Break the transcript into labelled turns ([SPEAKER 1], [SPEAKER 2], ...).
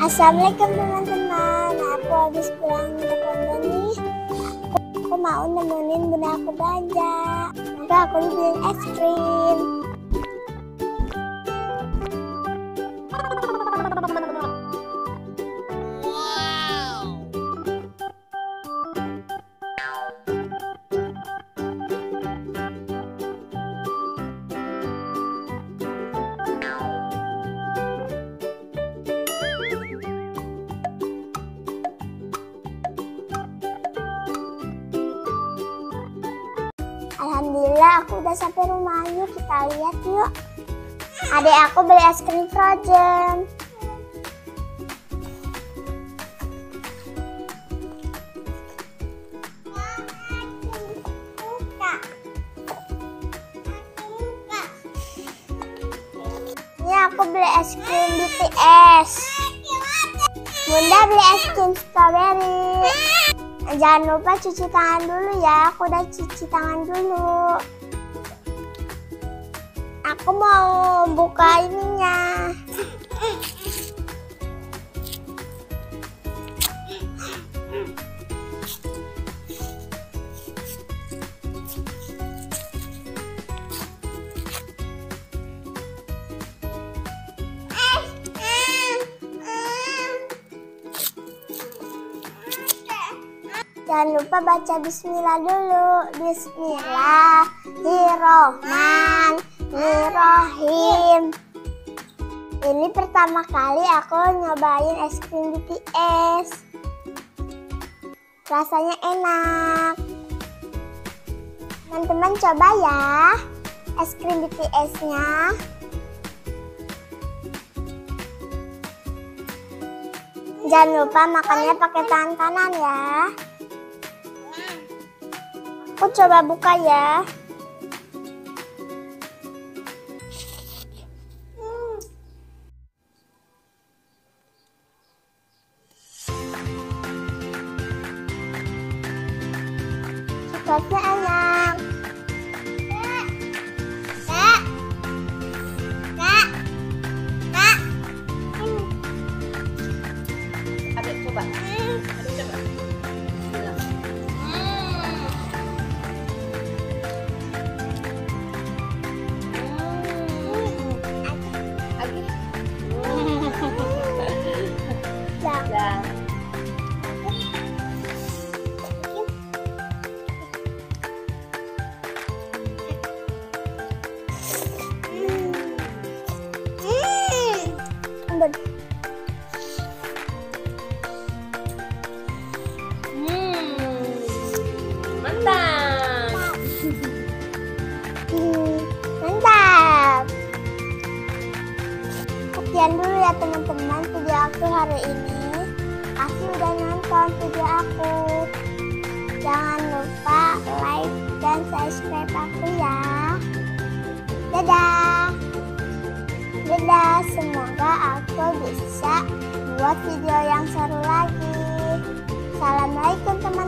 [SPEAKER 1] Assalamualaikum teman-teman. Aku habis pulang ke pondok nih. Aku mau nemenin bunda aku belanja. Maka aku beliin es krim. Alhamdulillah aku udah sampai rumah. Yuk kita lihat yuk. Adik aku beli es krim frozen. Ini aku beli es krim BTS. Bunda beli es krim strawberry. Jangan lupa cuci tangan dulu ya. Aku udah cuci tangan dulu. Aku mau buka ininya. Jangan lupa baca bismillah dulu. Bismillahirrohmanirrohim. Ini pertama kali aku nyobain es krim BTS. Rasanya enak. Teman-teman coba ya es krim BTS-nya. Jangan lupa makannya pakai tangan kanan ya. Aku coba buka ya. Coklatnya enak.
[SPEAKER 2] Adik coba. Adik coba.
[SPEAKER 1] Mantap. Sekian dulu ya teman-teman video aku hari ini. Kasih udah nonton video aku. Jangan lupa like dan subscribe aku ya. Dadah. Dadah, semoga aku bisa buat video yang seru lagi. Assalamualaikum teman-teman.